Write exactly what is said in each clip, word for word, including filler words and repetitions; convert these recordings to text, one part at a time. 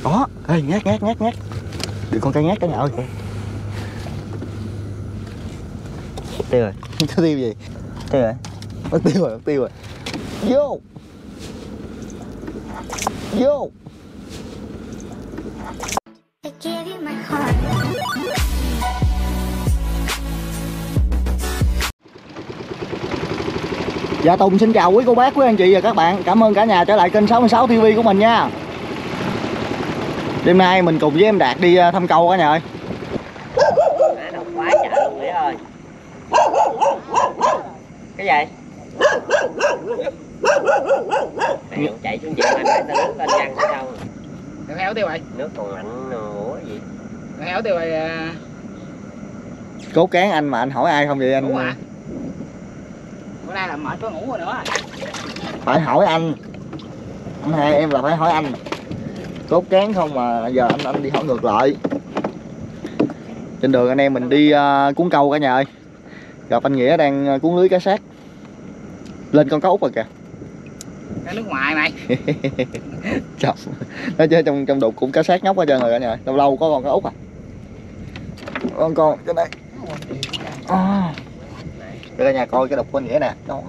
Có. Ê, ngát ngát ngát ngát. Được con cá ngát cả nhà ơi. Tiêu rồi. Có tiêu gì? Tiêu rồi. Mất tiêu rồi, mất tiêu rồi. Vô. Vô. Dạ Tùng xin chào quý cô bác, quý anh chị và các bạn. Cảm ơn cả nhà trở lại kênh sáu mươi sáu ti vi của mình nha. Đêm nay mình cùng với em Đạt đi thăm câu cả nhà ơi. Nó quá trời luôn Nghĩa ơi. Cái gì? Mẹ chạy xuống giường anh phải ta đứng lên răng sao? Nước héo tiêu rồi. Nước còn lạnh ủa gì? Nước héo tiêu rồi. Cố cán anh mà anh hỏi ai không vậy anh? Ngủ hả? Bữa nay là mệt có ngủ rồi nữa. Phải hỏi anh. Anh hai em là phải hỏi anh. Cốt cán không mà giờ anh anh đi hỏi ngược lại. Trên đường anh em mình đi uh, cuốn câu cả nhà ơi. Gặp anh Nghĩa đang cuốn lưới cá sát. Lên con cá út rồi kìa. Cá nước ngoài mày. Chọc. Nó chơi trong trong đục cũng cá sát nhóc hết trơn rồi cả nhà ơi. Lâu lâu có con cá út à. Con con trên đây. À. Để cả nhà coi cái đục của anh Nghĩa nè. Đó.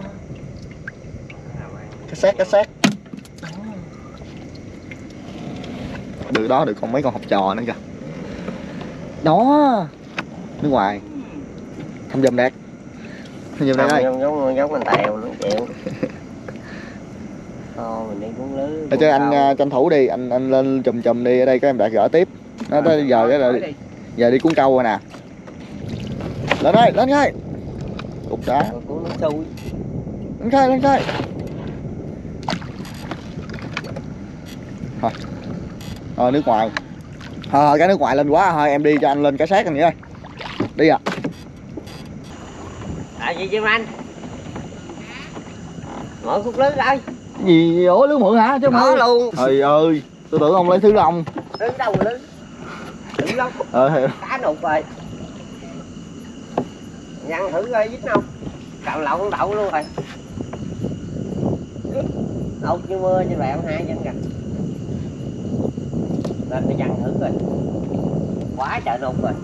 Cá sát cá sát. Được đó, được còn mấy con học trò nữa kìa. Đó. Nước ngoài. Thăm giùm Đạt. Thăm giùm Đạt ơi. Giống giống giống anh Tèo nó chịu. Thôi mình đi cuốn lưới. Để cho anh uh, tranh thủ đi, anh anh lên chùm chùm đi, ở đây các em Đạt gỡ tiếp. Nó tới giờ cái là giờ đi cuốn câu rồi nè. Lên đây, lên đây. Cục đá. Cuốn nước xui. Lên khai, lên khai. Thôi. Thôi nước ngoài. Thôi cái nước ngoài lên quá thôi, em đi cho anh lên cá sát anh Nghĩa ơi. Đi à. À gì chứ anh? Mở khúc lưới đây. Gì ủa lưới mượn hả chứ không có luôn. Trời ơi, tôi tưởng ông lấy thứ lông. Lưới đâu rồi lưới? Lưới lông. Ờ hiểu. Cá nục rồi. Nhăn thử coi dính không? Cạo lậu con đậu luôn rồi. Đậu như mưa trên bèo hai chân kìa. Lên để nhăn thử rồi. Quá trời nục rồi.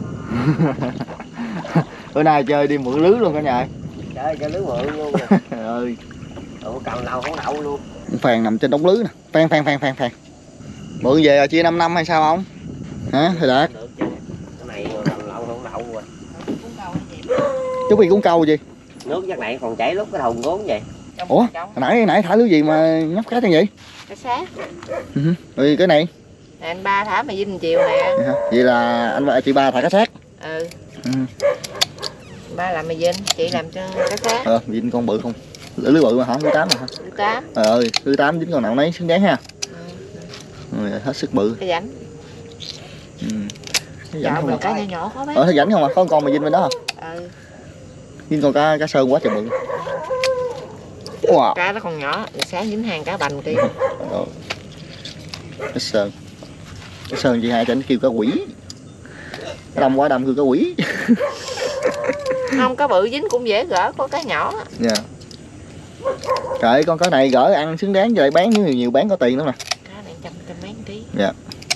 Bữa nay chơi đi mượn lưới luôn cả nhà ơi. Chơi cho lưới mượn luôn rồi. Trời ơi. Ủa cạo lậu không đậu luôn. Phèn nằm trên đống lưới nè. Phèn phèn phèn phèn phèn. Mượn về rồi chia năm năm hay sao không? Hả thầy Đạt? Được chứ. Cái này cạo lậu không đậu rồi. Chú bị cuốn câu gì? Nước chắc này còn chảy lúc cái thùng gốn vậy. Ủa? Hồi nãy nãy thả lưới gì mà nhóc cá như vậy? Cá sát. Ừ. Rồi cái này? Nè, anh ba thả mà Vinh chiều nè. Vậy là anh và chị ba thả cá sát. Ừ. Ừ. Ba làm mày Vinh, chị làm cho cá sát. Ờ, Vinh con bự không? Lưới bự mà hả? Lưới tám mà hả? Lưới tám. Trời ơi, lưới tám dính con nào nấy xứng đáng ha. Ừ. Rồi, hết sức bự. Cái rảnh. Ừ. Cái Dạ, rảnh không mình à? cá nhỏ nhỏ khó bé. Ờ, cái rảnh không à? Có con con mà Vinh bên đó hả? Ừ. Vinh con cá cá sơn quá trời bự. Wow. Cá nó còn nhỏ, sáng dính hàng cá bành kia. Ờ. Cá sơn. Cá sơn chị hai cho anh kêu cá quỷ. Cái đâm quá đâm kêu cá quỷ. Không, cá bự dính cũng dễ gỡ, có cá nhỏ. Dạ. Yeah. Trời con cá này gỡ ăn xứng đáng, rồi bán nhiều nhiều bán có tiền lắm nè. Cá này trăm trăm mấy ký. Dạ.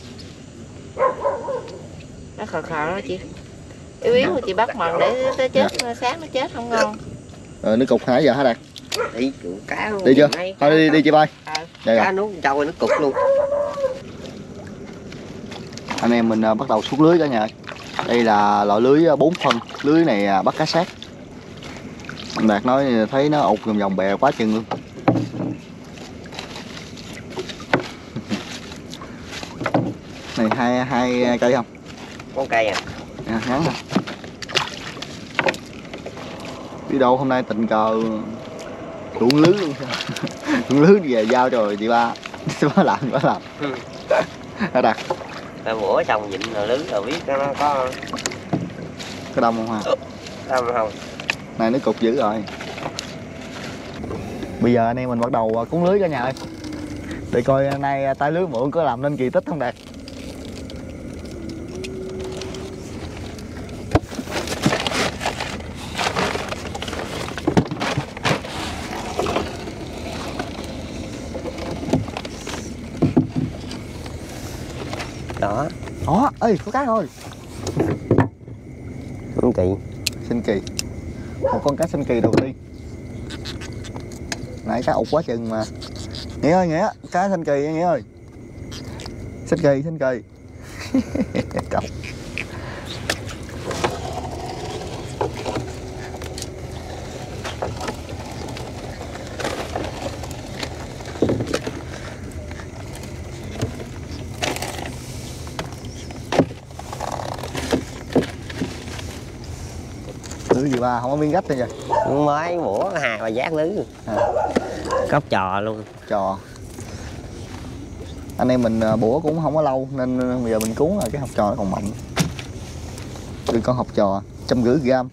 Nó khờ khờ đó chị. Yếu yếu thì chị bắt mần để tới chết, dạ. Sáng nó chết không ngon. Rồi nước cục hả giờ hả Đạt? Đi cá luôn. Đi chưa? Thôi đi đi chị bay. Ờ. Dạ, cá nuốt trâu nó cục luôn. Anh em mình bắt đầu xuống lưới cả nhà. Đây là loại lưới bốn phân, lưới này bắt cá sát. Anh Đạt nói thấy nó ụt vòng vòng bè quá chừng luôn. Này hai hai cây không? Con cây à? À, ngắn à. Đi đâu hôm nay tình cờ tuôn lưới luôn. Tuôn lưới về giao cho chị ba. Bá làm bá làm. Ừ. Hả Đạt? Ta bữa xong vịnh rồi lưới rồi biết nó có có đông không ha? Đông không? Này nó cục dữ rồi. Bây giờ anh em mình bắt đầu cuốn lưới cả nhà ơi. Để coi nay tay lưới mượn có làm nên kỳ tích không Đạt. Đó. Đó, ê có cá rồi. Không kỳ. Sinh kỳ. Một con cá sinh kỳ đầu tiên. Nãy cá ụt quá chừng mà. Nghĩa ơi, Nghĩa, cá sinh kỳ Nghĩa ơi. Sinh kỳ, sinh kỳ. Cọc. Lưới gì ba, không có miếng gách thôi vậy. Mới bủa hai ba giác lưới. À. Cốc trò luôn. Trò. Anh em mình bủa cũng không có lâu nên bây giờ mình cuốn là cái học trò nó còn mạnh. Đừng con học trò trăm rưỡi gram.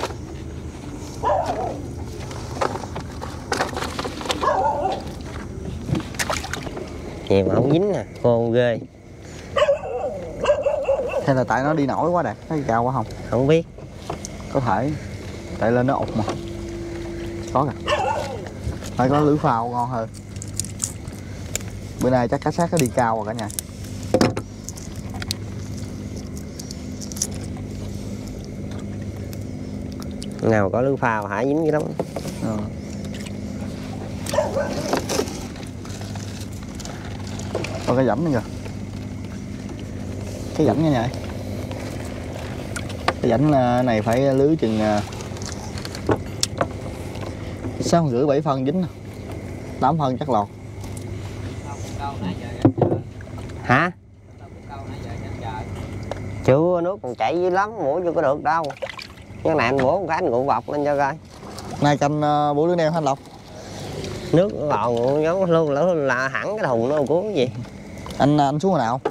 Nhiều mà không dính nè, khô ghê. Hay là tại nó đi nổi quá Đạt, nó đi cao quá không? Không biết. Có thể tại lên nó ụt mà. Có kìa. Phải có lưới phao ngon hơn. Bữa nay chắc cá sát nó đi cao rồi cả nhà. Nào có lưới phao hả dính cái đó. Ừ. Có cái rãnh nữa kìa. Cái rãnh nha nhà. Cái rãnh này phải lưới chừng sáu rưỡi bảy phân dính. tám phân chắc lọt. Hả? Chưa, nước còn chảy dữ lắm, mũi chưa có được đâu. Cái này anh bổ một cái anh ngụ vọc lên cho coi. Nay canh uh, bủa lưới neo anh Lộc. Nước nó lò ngụ giống luôn là, là hẳn cái thùng nó cuốn gì. Anh anh xuống hồi nào?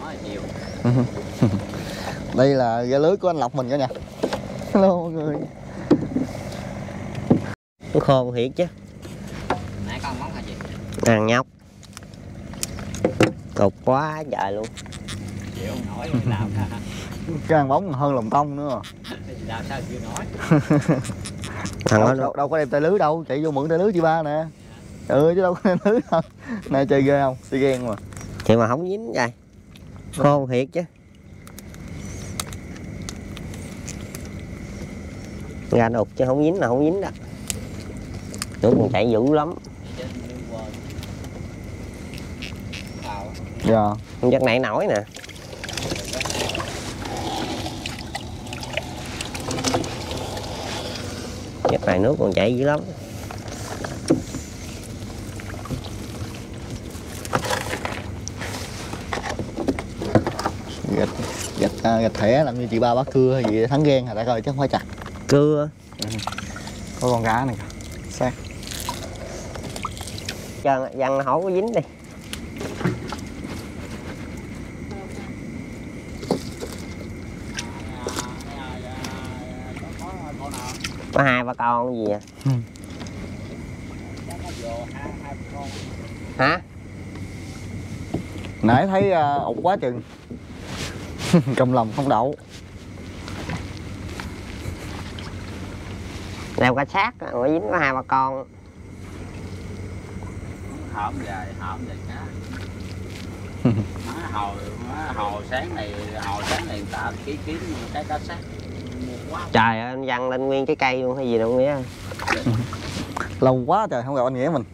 Đây là ghe lưới của anh Lộc mình cả nhà. Hello mọi người. Nó khô thiệt chứ. Nãy con món là gì? Thằng nhóc. Cục quá trời luôn. Chịu không nổi làm ra. Cái ăn bóng hơn lồng tông nữa. Làm sao chịu nổi. Thằng đâu, đó đâu, đâu có đem tay lưới đâu, chạy vô mượn tay lưới chị ba nè. Ừ chứ đâu có đem lưới đâu. Này chơi ghê không? Xi ghen mà. thì mà không dính vậy. Khô thiệt chứ. Ra đục chứ không dính là không dính đó. Nước còn chảy dữ lắm. Dạ. Không chắc nãy nổi nè. Chắc này nước còn chảy dữ lắm. Gạch, gạch, gạch thẻ làm như chị ba bắt cưa hay gì thắng ghen hả ta coi chứ không phải chặt. Cưa. Ừ. Có con cá này kìa. Sát. Cho văng hổ có dính đi. Có hai ba con gì à? Ừ. Hả? Nãy thấy uh, ụt quá chừng. Cầm lòng không đậu. Leo cá sát rồi dính có hai ba con. Hổm về, hổm về cá. Má hồi, má hồi sáng này, hồi sáng này người ta kiếm kiếm cái cá sát. Trời ơi, anh văng lên nguyên cái cây luôn hay gì đâu Nghĩa. Lâu quá trời không gặp anh Nghĩa mình.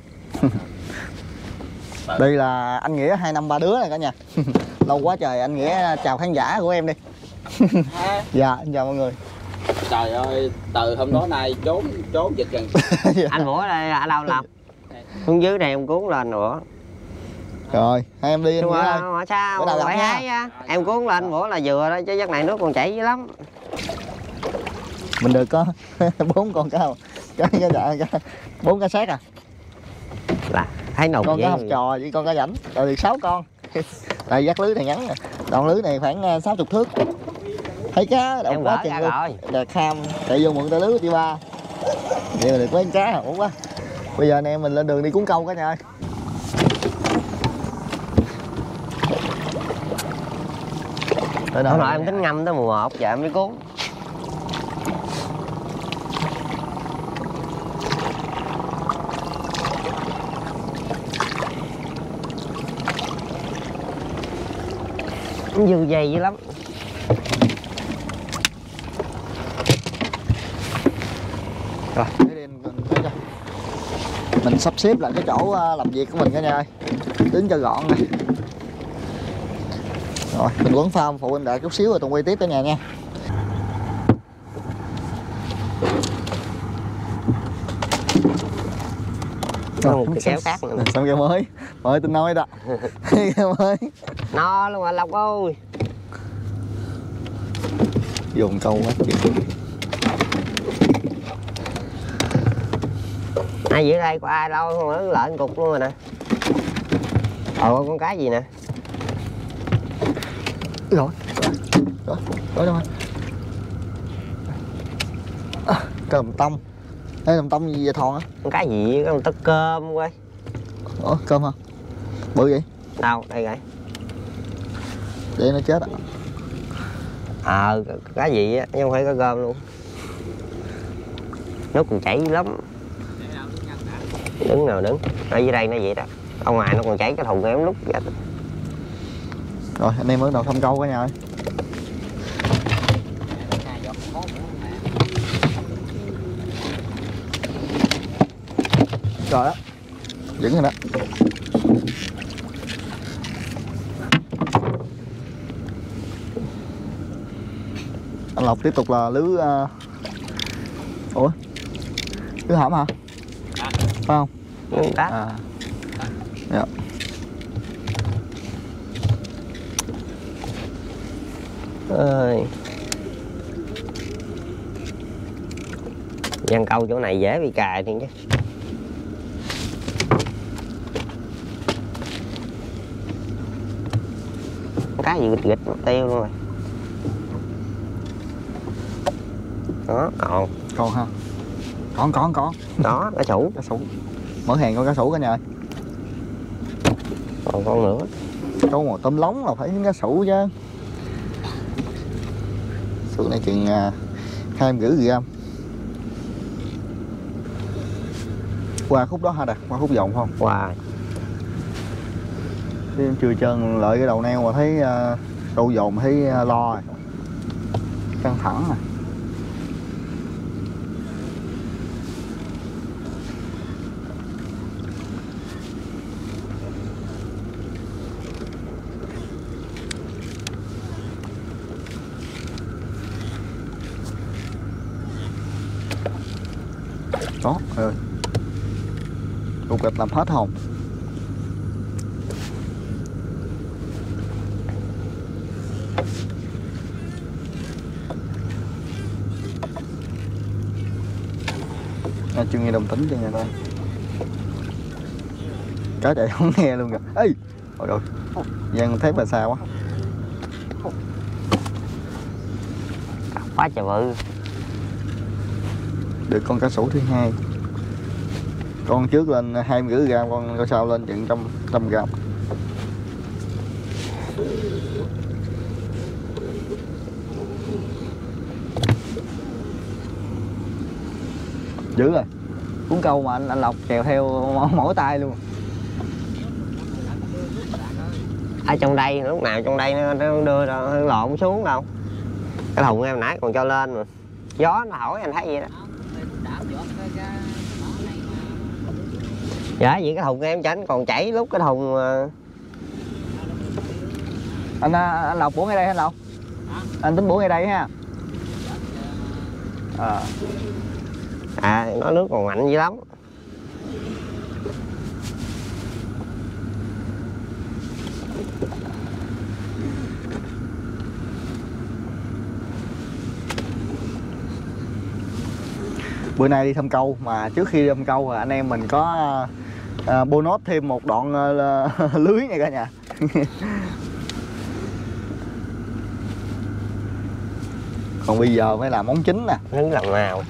Đây là anh Nghĩa hai năm ba đứa này cả nhà. Lâu quá trời anh Nghĩa chào khán giả của em đi. Dạ anh chào mọi người. Trời ơi, từ hôm đó nay trốn trốn dịch gần. Anh Bủa đây ở đâu Lộc? Xuống dưới này em cuốn lên nữa. Rồi hai em đi anh Nhưng Nghĩa mà, ơi. mà sao Bữa nào gặp phải nha. hái á. Em cuốn lên Bủa là vừa đó chứ giấc này nước còn chảy dữ lắm. Mình được có bốn con cá không? Cái cái dạ cái bốn cá sát à. Là thấy nục Con vậy. cá học trò với con cá rảnh. Rồi được sáu con. Tại dắt lưới này ngắn nè. Đoạn lưới này khoảng sáu mươi thước. Thấy cá đậu Em quá gỡ chừng ra luôn. rồi. Đạt ham chạy vô mượn tay lưới của chị ba. Vậy mà được mấy con cá hổ quá. Bây giờ anh em mình lên đường đi cuốn câu cả nhà ơi. Hôm nọ em tính ngâm tới mùa một giờ em mới cuốn. dư dày dữ lắm. Rồi, để đi mình, cho. Mình sắp xếp lại cái chỗ làm việc của mình cả nhà ơi. Đứng cho gọn nè. Rồi, mình quấn phao phụ anh Đạt chút xíu rồi tôi quay tiếp cả nhà nha. Rồi, cái kéo khác nữa. Xong cái mới, mới tôi nói đó. Cái mới. No luôn à Lộc ơi. Dùng câu quá chị. Ai giữa đây có ai đâu không, nó lợn cục luôn rồi nè. Ồ, con cá gì nè. Rồi, rồi, rồi đâu anh? À, cơm tông. Đây làm tông gì vậy Thòn á? Con cá gì, con tấc cơm quay. Ủa, cơm hả? Bự vậy? Đâu, đây rồi. Để nó chết á. Ờ, à, cá gì á, chứ không phải cá cơm luôn. Nước còn chảy lắm. Đứng nào đứng. Ở dưới đây nó vậy đó. Ở ngoài nó còn chảy cái thùng em lúc vậy. Rồi, anh em bắt đầu thăm câu cả nhà ơi. Rồi đó. Vẫn rồi đó. Anh Lộc tiếp tục là lưới uh... Ủa? Lưới hỏng hả? Phải không? Lưới cá. À. Dạ. Ơi. Giăng câu chỗ này dễ bị cài thì chứ. Cá gì gịch gịch mất tiêu luôn rồi. Đó, còn. Còn ha. Còn còn còn. Đó, cá sủ. Cá sủ. Mở hàng con cá sủ cả nhà ơi. Còn con nữa. Câu mà tôm lóng là phải cá sủ chứ. Sủ này chừng uh, hai mươi gram. Qua khúc đó hả Đạt? Qua khúc vòng không? Wow. Chứ chưa trơn lợi cái đầu neo mà thấy uh, câu dồn thấy uh, lo rồi. Căng thẳng nè. Đó, rồi. Cục gạch làm hết hồn. À, chưa nghe đồng tính cho nhà ta. Cá chạy không nghe luôn kìa. Ê! Ôi rồi. Giang thép là xa quá. Quá trời bự. Được con cá sấu thứ hai. Con trước lên hai mươi gram, con con sau lên chừng trăm trăm gram. Dữ rồi. Cuốn câu mà anh anh Lộc chèo theo mỗi tay luôn. Ở trong đây lúc nào trong đây nó, nó đưa ra nó lộn xuống đâu. Cái thùng em nãy còn cho lên mà. Gió nó hỏi anh thấy vậy đó. Dạ vậy cái thùng em tránh còn chảy lúc cái thùng. Anh anh Lộc bủa ngay đây anh Lộc. Anh tính bủa ngay đây ha. À. À nó nước còn mạnh dữ lắm. Bữa nay đi thăm câu mà trước khi đi thăm câu anh em mình có uh, bonus thêm một đoạn uh, lưới nha cả nhà. Còn bây giờ mới làm món chính nè. Lưới làm nào.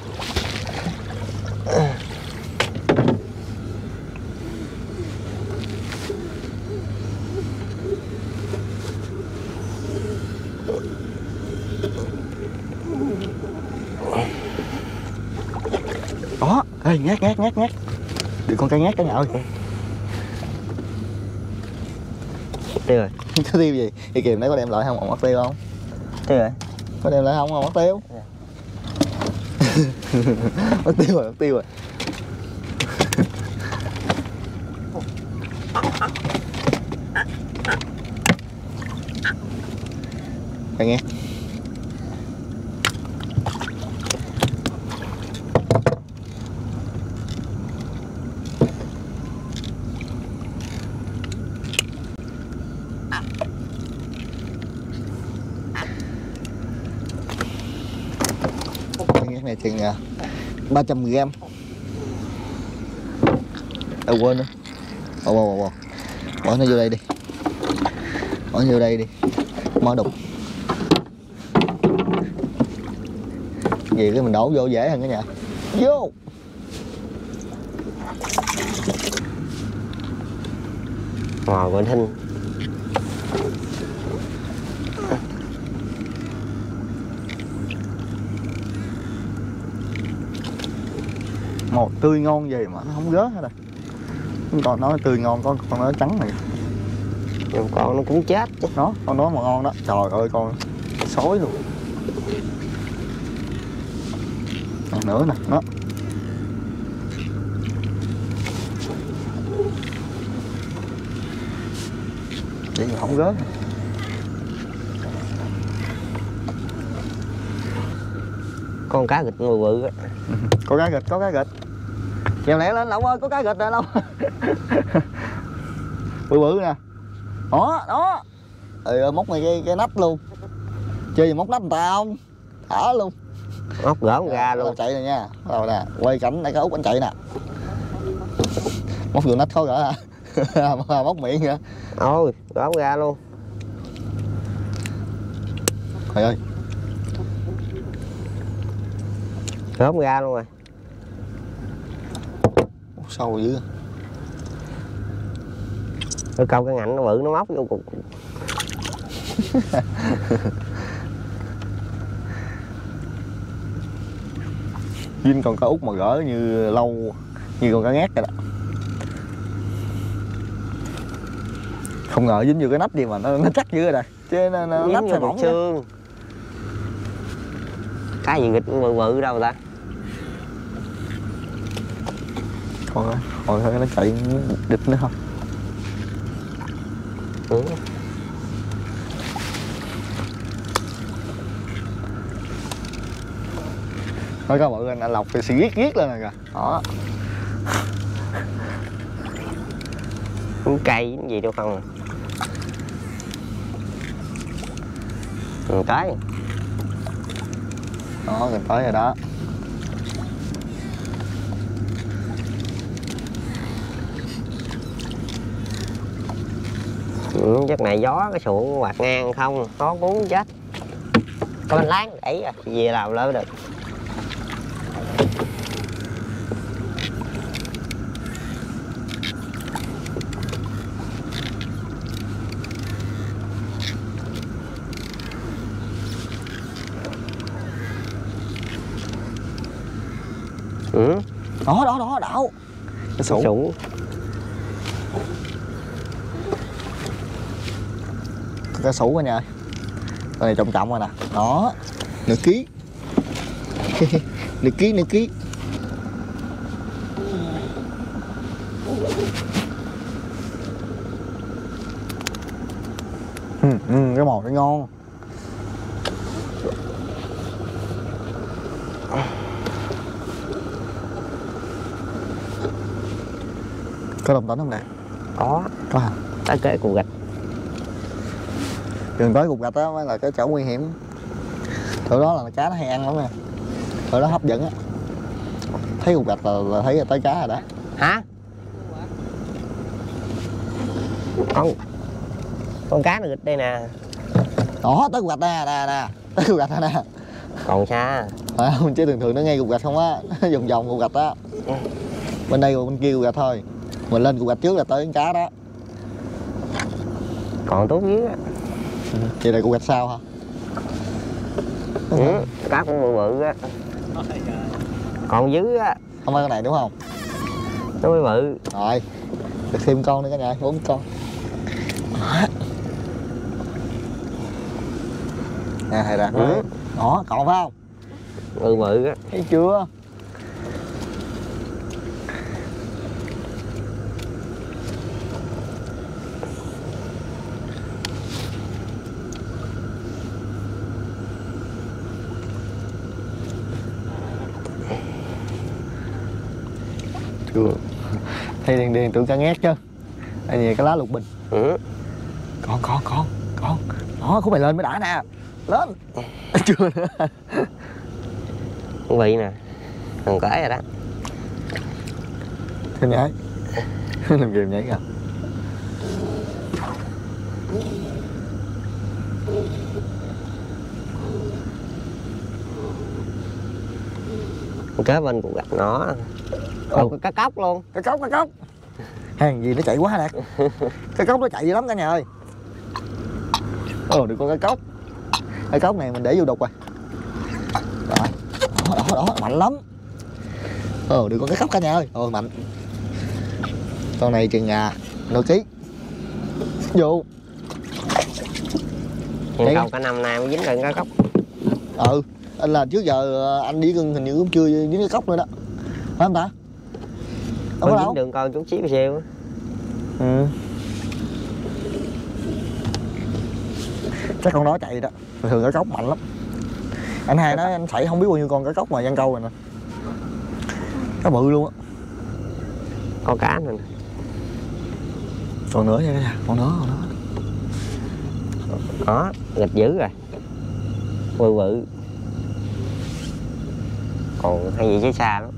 Đó, ê ngát ngát ngát ngát. Được con cá ngát cả nhà ơi. Tiêu rồi. Có tiêu gì? Thì kìm đấy có đem lại không? Còn mất tiêu không? Tiêu rồi. Có đem lại không? Còn mất tiêu. Dạ. Mất tiêu rồi, mất tiêu rồi. Đây nghe. Cái này chừng ba trăm gram. À, quên nữa. Bỏ, bỏ, bỏ, bỏ. Bỏ nó vô đây đi. Bỏ nó vô đây đi. Mở đục. Gì cái mình đổ vô dễ hơn cả nhà. Vô. Ngồi quên thinh. Một tươi ngon gì mà nó không rớt hết rồi. Còn nó tươi ngon, con con nó trắng này. Nhưng con nó cũng chết chứ. Nó, con đó mà ngon đó. Trời ơi con sói luôn. Còn nữa nè, nó. Vậy mà không rớt. Con cá vịt bự bự á. Có cá vịt, có cá vịt. Chèo lẹ lên Lộc ơi, có cá vịt nè Lộc. Bự bự nè. Đó, đó. Ừ, móc mày cái, cái nách luôn. Chơi gì móc nách người ta không? Thả luôn. Móc gỡ ra luôn. Chạy này nha. Rồi nè, quay cảnh đây có Út anh chạy nè. Móc vô nách khó gỡ hả? Móc miệng hả? Ôi, gỡ ra luôn. Trời ơi. Gỡ ra luôn rồi. Sâu dữ. Rồi câu cái ngạnh nó bự nó móc vô cục. Vinh còn cá út mà gỡ như lâu như con cá ngát vậy đó. Không ngờ dính vô cái nách gì mà nó, nó chắc dữ rồi nè. Chứ nó, nó nách phải mỏng xương. Cái gì nghịch bự bự đâu ta. Còn hồi thôi nó chạy địch nữa không? Ừ. Nói các bạn anh Lộc thì sẽ giết giết lên rồi kìa. Đó. Cũng cây cái gì đâu không à. Gần tới. Đó, gần tới rồi đó. Ừ, chắc này gió cái xuồng quạt ngang không có cuốn chết. Có bánh láng đẩy à, gì làm lớn được. Ừ. Đó, đó, đó, đậu. Cái sủ. Sủ. Cái sủ coi nha. Cái này trọng trọng rồi nè. Đó. Nửa ký. Nửa ký, nửa ký. Ừ, ừ, cái màu nó ngon. Có đồng tĩnh không nè? Có. Có hả? Tới kệ cục gạch. Gần tới cục gạch đó mới là cái chỗ nguy hiểm. Chỗ đó là cá nó hay ăn lắm nè. Chỗ đó hấp dẫn á. Thấy cục gạch là, là thấy là tới cá rồi đó. Hả? Con con cá nó nghịch đây nè. Đó, tới cục gạch nè, nè, nè. Tới cục gạch nè. Còn xa. Phải không? Chứ thường thường nó ngay cục gạch không á. Nó vòng vòng cục gạch á. Ừ. Bên đây bên kia cục gạch thôi. Mình lên cục gạch trước là tới con cá đó. Còn tốt dưới á. Ừ. Vậy là cục gạch sau hả? Ừ, cá cũng bự bự á. Còn dưới á. Không phải cái này đúng không? Nó mới bự. Rồi. Được thêm con nữa cả nhà, bốn con. Nè thầy Đạt Ừ. nói. Đó, còn phải không? Ừ bự á. Thấy chưa? Chưa. Thấy đèn đèn tưởng cá ngát chứ. Đây nè cái lá lục bình. Ừ. Con con con con. Đó khúc này lên mới đã nè. Lên. Chưa nữa. Con vị nè. Thằng cái rồi đó. Thêm nhảy. Làm kìm nhảy kìa. Kế bên cũng gặp nó. Ồ. Còn cá cóc luôn. Cá cốc cá cốc. Hàng gì nó chạy quá Đạt. Cá cốc nó chạy dữ lắm cả nhà ơi. Ồ được con cá cốc. Cá cốc này mình để vô đục rồi. Rồi. Đó đó đó mạnh lắm. Ồ được con cá cốc cả nhà ơi. Ôi mạnh. Con này chừng à nửa ký. Vô. Nhưng câu cả năm nay mới dính được cá cốc. Ừ. Anh là trước giờ anh đi gừng hình như cũng chưa dính cái cốc nữa đó. Phải không ta? Đâu có Mới đâu. dính đường con chút xíu xíu. Ừ. Chắc con đó chạy đó. Thường cá cốc mạnh lắm. Anh hai nói anh xảy không biết bao nhiêu con cá cốc mà giăng câu rồi nè. Cá bự luôn á. Con cá này nè. Còn nữa nha cả nhà, còn nữa, còn nữa. Đó, nghịch dữ rồi. Bự bự. Còn hay gì chứ xa lắm.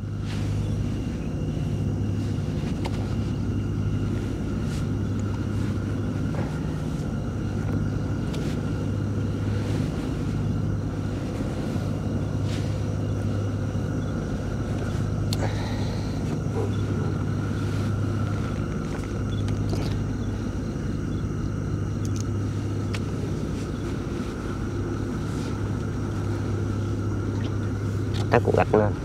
Ta cũng gạch lên.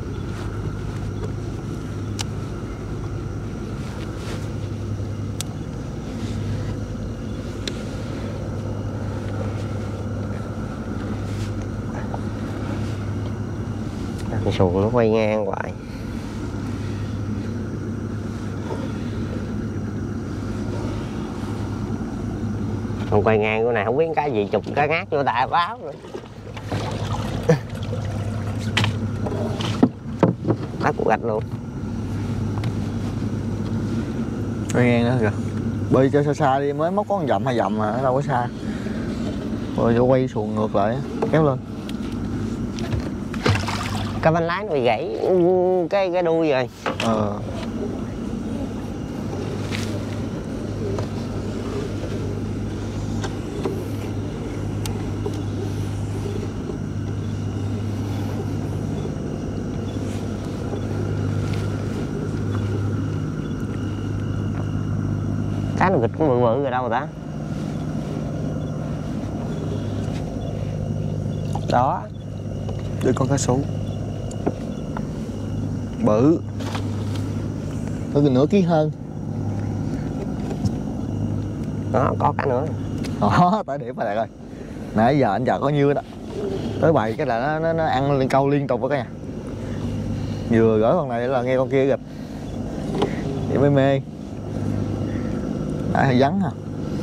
Cái xuồng nó quay ngang hoài. Còn quay ngang cái này không biết cái gì chụp cá ngát vô đại báo nữa. Bắt cục gạch luôn. Quay ngang nữa kìa. Bơi cho xa xa đi, mới móc có một dặm hai dặm mà, ở đâu có xa. Rồi vô quay xuồng ngược lại, kéo lên. Cái bánh lái nó bị gãy cái cái đuôi rồi. Ờ. Cá nó nghịch cũng bự bự rồi đâu rồi ta. Đó. Đưa con cá sấu. Bự. Nó gần nửa ký hơn. Đó, có cá nữa. Đó, tới điểm rồi Đạt ơi. Nãy giờ anh chờ có nhiêu đó. Tới bảy cái là nó, nó, nó ăn lên câu liên tục đó cả nhà. Vừa gửi con này là nghe con kia gịch. Vậy mới mê. Nãy hơi vắng hả?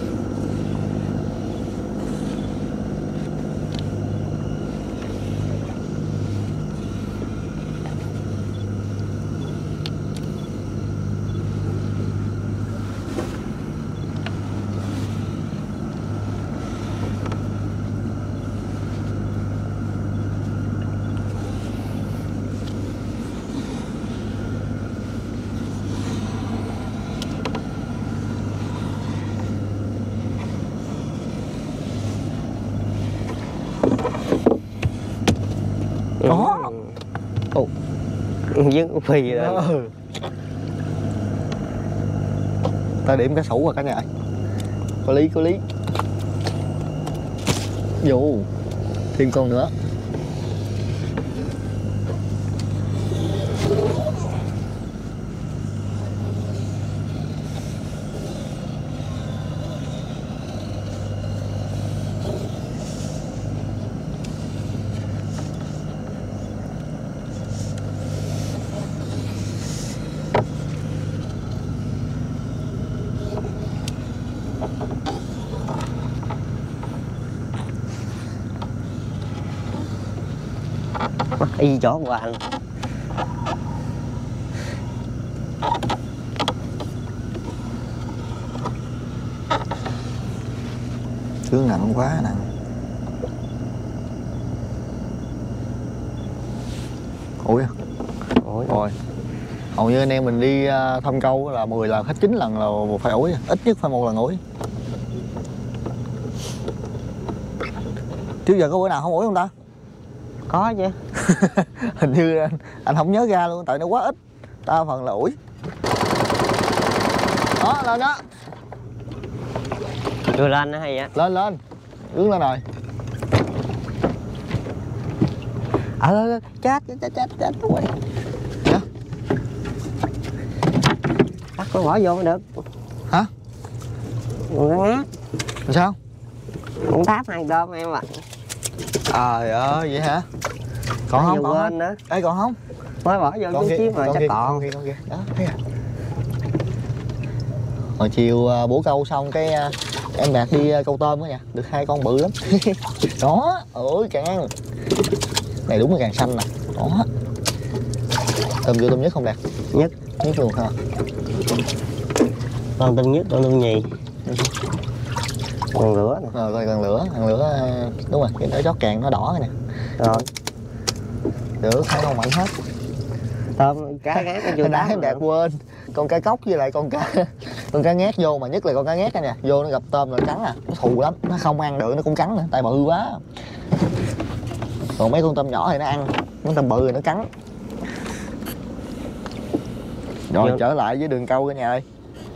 Đó. Ồ. Dứt phi rồi. Ừ. Ta điểm cá sấu rồi cả nhà ơi. Có lý, có lý. Vô. Thêm con nữa. Bắt y chỗ của anh. Sướng nặng quá nặng. Ủi Ủa, rồi hầu như anh em mình đi uh, thăm câu là mười lần hết chín lần là phải ủi, ít nhất phải một lần ủi. Trước giờ có bữa nào không ủi không ta? có chứ. Hình như anh, anh không nhớ ra luôn tại nó quá ít, đa phần là ủi. Đó lên đó, Đưa lên nó hay vậy. lên lên đứng lên rồi. Ờ chết chết chết chết chết rồi. Hả? Bắt con bỏ vô mới được. Hả? Con ngát. Làm sao? Con táp hai tôm em ạ. Trời ơi vậy hả? Còn không? Còn quên không? nữa. Ê còn không? Mới bỏ vô chút xíu mà chắc còn. Con kia, con kia. Đó, thấy à? Hồi chiều uh, bổ câu xong cái uh, em Đạt đi uh, câu tôm đó nha, được hai con bự lắm. Đó, ôi càng này đúng là càng xanh nè. Đó. Tôm vô tôm nhất không Đạt? Nhất. Nhất luôn hả? Con tôm nhất, con tôm nhì. Còn lửa nè. Rồi coi còn lửa, còn lửa uh, đúng rồi, cái đỡ chót càng nó đỏ này nè. Rồi. Được, hai con mạnh hết. Tôm cá ngát nó chưa Hồi nãy đá em Đạt quên con cá cốc với lại con cá con cá ngát vô, mà nhất là con cá ngát này nè, vô nó gặp tôm là nó cắn à, nó thù lắm, nó không ăn được nó cũng cắn nữa tại bự quá. Còn mấy con tôm nhỏ thì nó ăn, con tôm bự thì nó cắn. Rồi Vô. trở lại với đường câu cả nhà ơi.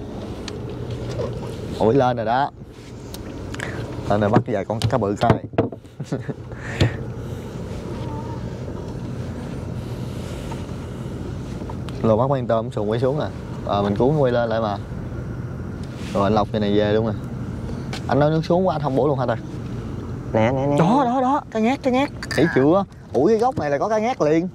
Ủi lên rồi đó, lên rồi bắt vài con cá bự coi. Lô bắt con tôm xuồng quay xuống à. À mình cuốn quay lên lại mà. Rồi anh lọc cái này về luôn à. Anh nói nước xuống quá anh không bổ luôn hả ta? Nè nè nè. Đó đó đó, cá ngát cá ngát. Thấy chưa? Ủi cái gốc này là có cá ngát liền.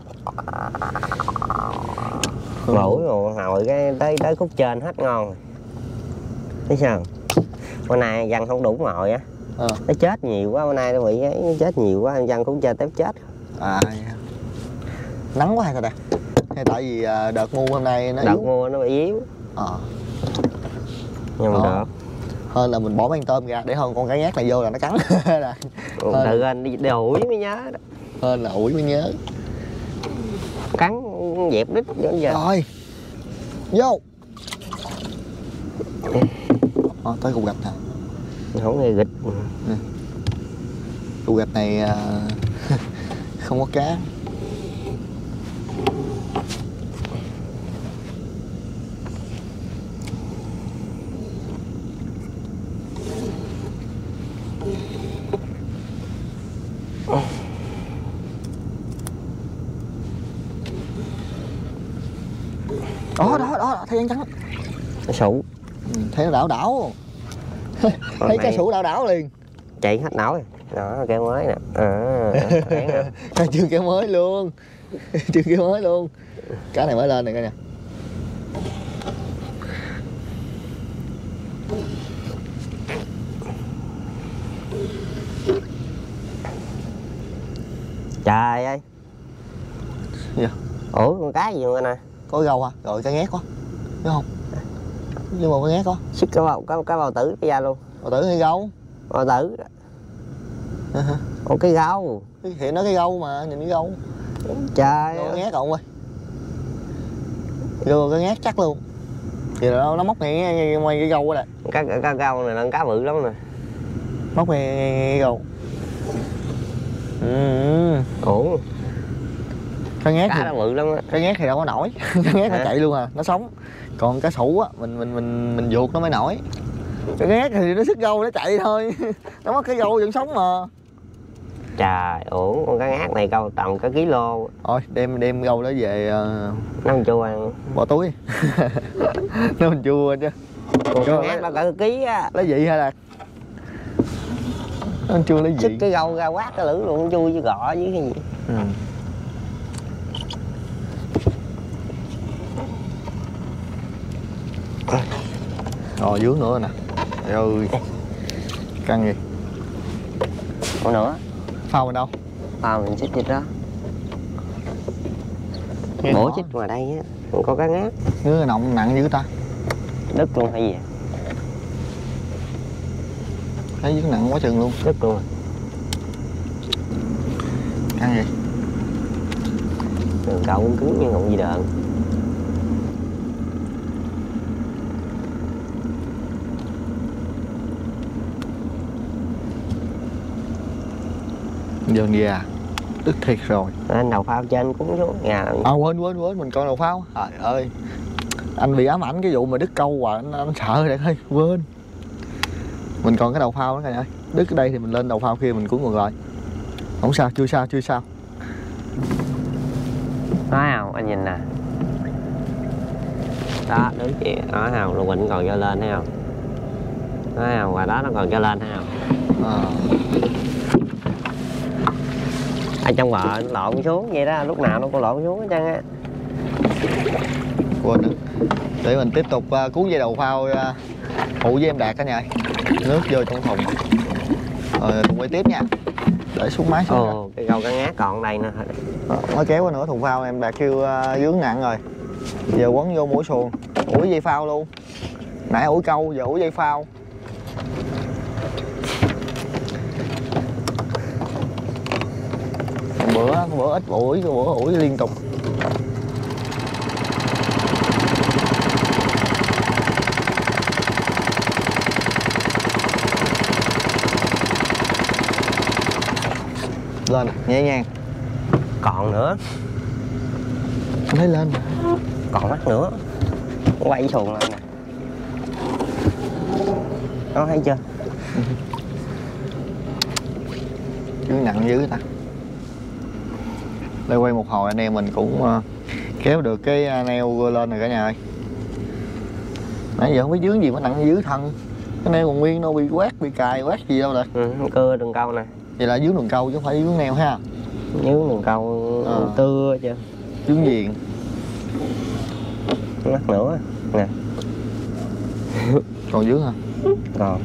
Ngủ rồi ngồi cái tới tới khúc trên hết ngon. Thấy sao? Bữa nay dân không đủ ngồi á. Ờ. Nó chết nhiều quá, bữa nay nó bị ấy, nó chết nhiều quá, dân khúc trên tép chết. À nắng quá hay sao ta? Hay tại vì đợt mua hôm nay nó Đợt yếu. mua nó bị yếu. Ờ. Nhưng mà Đó. được. Hơn là mình bỏ mấy con tôm ra để hơn con cá ngát này vô là nó cắn. Là Tự anh đi, đi ủi mới nhớ đó. hơn là ủi mới nhớ. Cắn dẹp đít đến giờ. Rồi. Vô. Ờ, tới cục gạch nè. Không nghe gịch. Cục gạch này uh, không có cá. Đó đó đó, thấy ăn trắng. Nó sụ. Ừ, thấy nó đảo đảo. Thấy cá sủ đảo đảo liền. Chạy hết nổi. Đó, cái mới nè. À, nè. Cá chưa kéo mới luôn. Chưa kéo mới luôn. Cá này mới lên này coi nè. Trời ơi. Gì vậy? Ủa con cá gì vậy nè? Có gâu hả? Rồi cá ngát quá. Đúng không? Nhưng mà cá ngát có. Xích cái bao, cái, cái bao tử cái da luôn. Bao tử hay gâu? Bao tử. À, hả? Ủa cái gâu. Thì nó cái gâu mà, nhìn cái gâu. Trời Gâu cá ơi. ngát cậu ơi. Gâu cá ngát chắc luôn. Vậy là nó móc ngay, ngay ngoài cái gâu đó nè. Cá, cá gâu này là cá bự lắm nè. Móc ngay, ngay, ngay cái gâu. Ừ. Ủa. Cá ngát Cá thì, nó bự lắm á. cá ngát thì đâu có nổi. Cá ngát nó Hả? chạy luôn à, nó sống. Còn cá sủ á, mình mình mình mình vuột nó mới nổi. Cá ngát thì nó sức gâu nó chạy thôi. Nó mất cái gâu vẫn sống mà. Trời, ủa con cá ngát này câu tầm cả kilo. Thôi đem đem gâu đó về uh, Nó chua ăn. bỏ túi. Nó mình chua chứ. Con cá Cho ngát lấy- nó cả ký á. Lấy vị hay là nó chua lấy Xích vị. cái gâu ra quát cái lưỡi luôn, chui với gọ với cái gì. Ừ. Rồi dướng nữa nè. Trời ơi. Căng gì? Ủa nữa. Phao mình đâu? Phao mình xích thịt đó. Nghe Bổ rõ. xích ngoài đây á, không có cá ngát. Nước nọng nặng dữ ta. Đứt luôn hay gì? Thấy nước nặng quá chừng luôn. Đứt luôn. Căng gì? Đường cậu cũng cứng như ngọn gì đờn. Dần già đứt thiệt rồi. Anh đầu phao trên cũng xuống nhà. À quên quên quên mình coi đầu phao. Trời ơi. Anh bị ám ảnh cái vụ mà đứt câu hoài anh, anh sợ rồi ơi, quên. Mình còn cái đầu phao đó cả nhà ơi. Đứt cái đây thì mình lên đầu phao kia mình cuốn ngược lại. Không sao, chưa sao, chưa sao. Nói không, anh nhìn nè. Đó, đứng chị, nói không, lục bình còn cho lên thấy không? Nói không, và đó nó còn cho lên thấy không? À. Ở trong bờ nó lộn xuống vậy đó, lúc nào nó cũng lộn xuống hết trơn á. Quên nữa. Để mình tiếp tục uh, cuốn dây đầu phao uh, phụ với em Đạt cả nhà ơi. Nước vô trong thùng. Rồi cùng quay tiếp nha. Để xuống máy xuống. Ồ, cái câu cá ngát còn ở đây nữa. Nó kéo qua nữa thùng phao em Đạt kêu uh, dướng nặng rồi. Giờ quấn vô mũi xuồng, ủi dây phao luôn. Nãy ủi câu, giờ ủi dây phao. Bữa bữa ít ủi, bữa ủi liên tục. Lên nhẹ nhàng. Còn nữa. Anh thấy lên. Còn mắt nữa. Quay xuồng lên nè. Đó thấy chưa? Chứ nặng dữ ta. Đây quay một hồi anh em mình cũng uh, kéo được cái neo lên rồi cả nhà ơi. Nãy giờ không biết dướng gì mà nặng dữ thân. Cái neo còn nguyên đâu, bị quét, bị cài, quét gì đâu rồi. Ừ, cưa đường câu nè. Vậy là dướng đường câu chứ không phải dướng neo ha. Dướng đường câu à. Cưa chứ. Dướng viền. Mắt nữa nè. Còn dướng hả? Còn.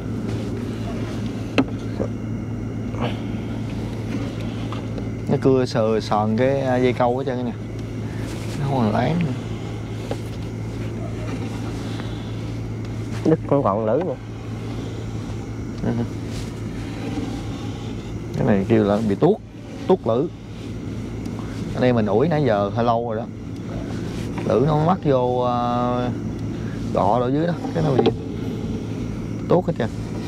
Nó cưa sờ sòn cái dây câu hết trơn nè. Nó không còn láng nữa. Đứt cũng còn lưỡi nữa. Ừ. Cái này kêu là bị tuốt, tuốt lưỡi. Ở đây mình ủi nãy giờ hơi lâu rồi đó. Lưỡi nó mắc vô uh, gọ ở dưới đó, cái nó bị tuốt hết trơn.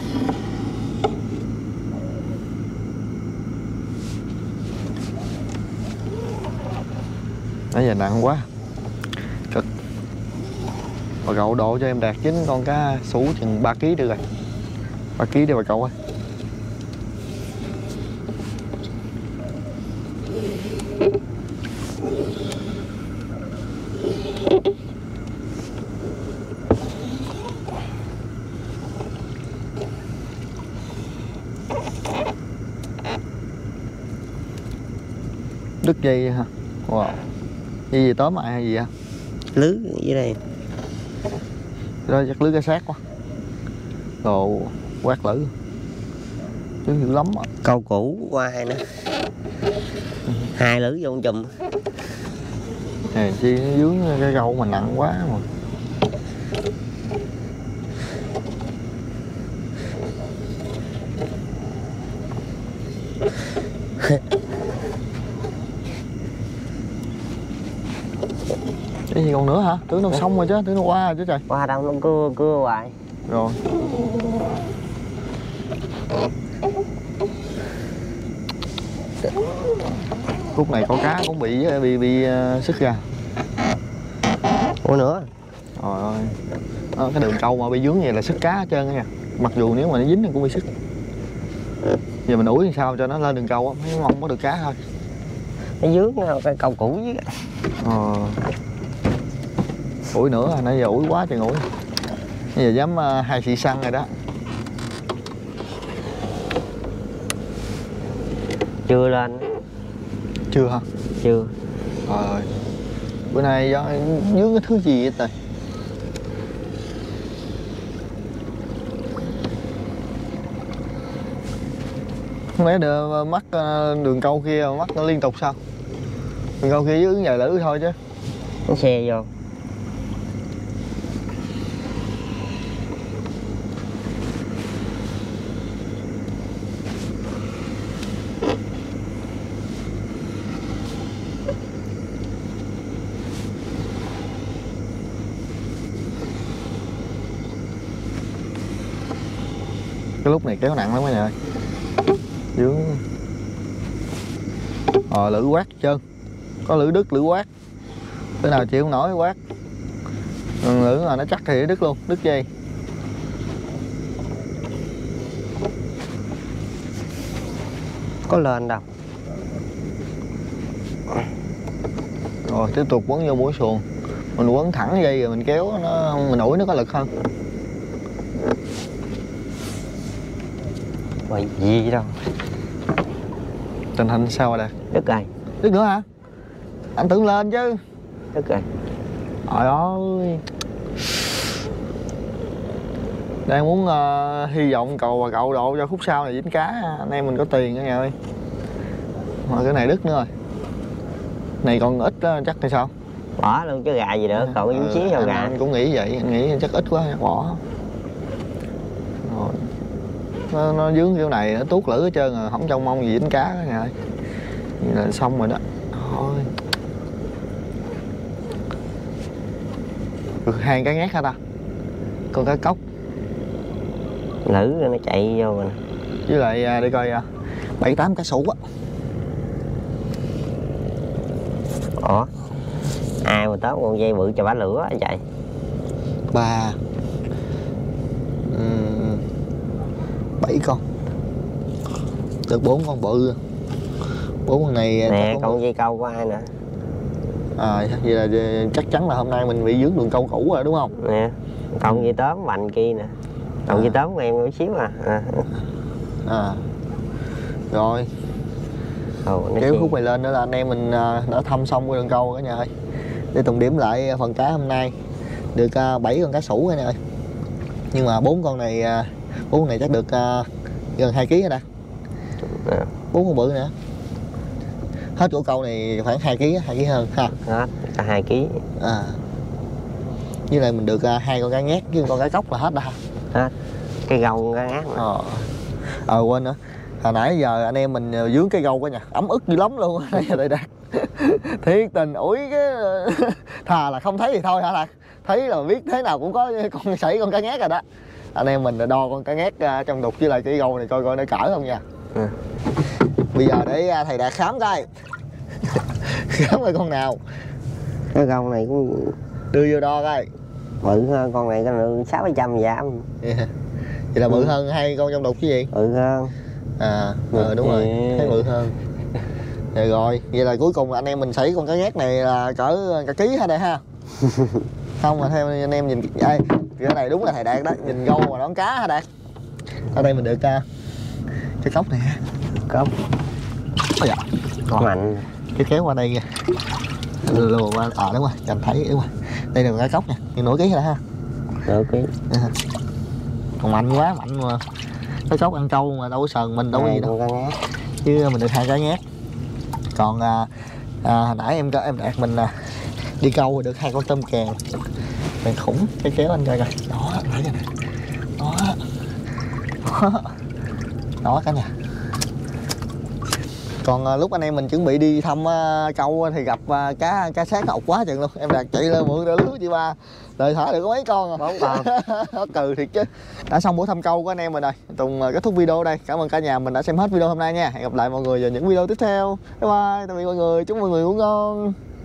Nãy giờ nặng quá, cực. Bà cậu độ cho em Đạt chín con cá sủ chừng ba ký được rồi. ba ký đi bà cậu ơi. Đứt dây hả? Wow. Dây gì tóm lại hay gì hả? Lưới dưới đây. Đó chắc lưới cá sát quá. Đồ quát lưỡi. Chứ dữ lắm á. Câu cũ qua hai nữa. Hai lưỡi vô chùm. Nè chi nó dướng cái câu mà nặng quá mà. Cái gì còn nữa hả? Tưởng nó xong rồi chứ, tưởng nó qua rồi chứ trời. Qua đâu nó cưa cưa hoài. Rồi. Khúc này có cá cũng bị bị bị uh, sức ra. Ủa nữa. Trời ơi. Đó, cái đường câu mà bị dướng vậy là sức cá hết trơn nha. Mặc dù nếu mà nó dính thì cũng bị sức. Giờ mình ủi làm sao cho nó lên đường câu á, mới mong có được cá thôi. Nó dướng cái câu cũ dưới. Ờ. Ủi nữa à, nãy giờ ủi quá trời ủi. Bây giờ dám uh, hai xị xăng rồi đó. Chưa lên. Chưa hả? Chưa. Trời ơi. Bữa nay do dướng cái thứ gì vậy trời. Không lẽ đưa mắt đường câu kia mắt nó liên tục sao? Đường câu kia dưới vài lưỡi thôi chứ. Nó xe vô. Cái lúc này kéo nặng lắm mấy ơi. Dướng. Ờ lưỡi quát trơn. Có lưỡi đứt lưỡi quát. Cái nào chịu không nổi quát. Lưỡi mà nó chắc thì đứt luôn, đứt dây. Có lên đâu. Rồi tiếp tục quấn vô mũi xuồng. Mình quấn thẳng dây rồi mình kéo nó, mình ủi nó có lực hơn. Vậy gì đâu. Tình hình sao rồi Đạt? Đứt rồi. Đứt nữa hả? Anh tưởng lên chứ. Đứt rồi. Trời ơi. Đang muốn uh, hy vọng cầu và cậu độ cho khúc sau này dính cá. Anh em mình có tiền nha nghe ơi. Mà cái này đứt nữa rồi. Này còn ít đó, chắc hay sao? Bỏ luôn chứ gà gì nữa, cậu dính xíu vào gà. Anh cũng nghĩ vậy, anh nghĩ chắc ít quá bỏ. Rồi. Nó, nó dướng kiểu này nó tuốt lưỡi hết trơn rồi, không trông mong gì dính cá đó nghe ơi. Vậy là xong rồi đó. Thôi. Được hai cái ngát hả ta? Con cá cốc. Lử rồi nó chạy vô rồi. Với lại đi coi bảy tám cá sấu á. Ủa? Ai mà tóm con dây bự cho bả lửa anh chạy. Ba uhm, bảy con. Được bốn con bự. Bốn con này nè con dây câu của ai nữa. À vậy là chắc chắn là hôm nay mình bị dướng đường câu cũ rồi đúng không? Nè con dây tóm bành kia nè. Còn à. Dây tóm của em một xíu à. À, à. Rồi Ồ, kéo chi. khúc này lên nữa là anh em mình đã thăm xong cái đường câu cả nhà ơi. Để tổng điểm lại phần cá hôm nay được bảy con cá sủ cả nhà ơi. Nhưng mà bốn con này bốn con này chắc được gần hai ký rồi đã. Bốn con bự nữa. Hết của câu này khoảng hai ký, hai ký hơn ha. Hết hai ký. À. Với lại mình được hai con cá ngát với con cá cốc là hết đã. Hết. Cái gông cá ngát mà. Ờ. Ờ quên nữa. Hồi nãy giờ anh em mình dướng cái gâu cả nhà, ấm ức dữ lắm luôn đây đây Đạt. Thiệt tình ủi cái thà là không thấy thì thôi hả Đạt. Thấy là biết thế nào cũng có con sảy con cá ngát rồi đó. Anh em mình đo con cá ngát trong đục với lại cái gâu này coi coi nó cỡ không nha. Ừ. Bây giờ để thầy Đạt khám coi. Khám coi con nào. Cái gâu này cũng đưa vô đo coi. Bự hơn con này có lượng sáu bảy trăm gram. Yeah. Vậy là bự ừ. hơn hai con trong đục chứ gì? Bự hơn. À, ờ, đúng rồi, thấy bự hơn. Rồi rồi, vậy là cuối cùng là anh em mình sảy con cá ngát này là cỡ cả ký hả đây ha? Không mà theo anh em nhìn ai, cái này đúng là thầy Đạt đó, nhìn gâu mà đón cá hả Đạt? Ở đây mình được uh, cái cốc này ha. Cốc. Ôi dạ. Còn mạnh. Cái kéo qua đây kìa. Lùa qua, ờ đúng rồi, anh thấy đúng rồi. Đây là cái cốc nè, nhưng nửa ký rồi ha. Nửa ký. À. Còn mạnh quá, mạnh mà. Cái cốc ăn trâu mà đâu có sờn mình đâu có gì đâu. Chứ mình được hai cái ngát. Còn à, à, hồi nãy em em Đạt mình à, đi câu rồi được hai con tôm càng. Này khủng, cái kéo anh coi coi. Đó, thấy rồi nè. Đó. Đó. Đó cả nhà. Còn à, lúc anh em mình chuẩn bị đi thăm à, câu thì gặp à, cá cá sát ọc quá chừng luôn. Em Đạt chạy lên mượn đỡ lưới chị ba. Đời thả được có mấy con à? Bốn con. Nó cừ thiệt chứ. Đã xong buổi thăm câu của anh em mình rồi. Tùng kết thúc video đây. Cảm ơn cả nhà mình đã xem hết video hôm nay nha. Hẹn gặp lại mọi người vào những video tiếp theo. Bye bye. Tạm biệt mọi người. Chúc mọi người ngủ ngon.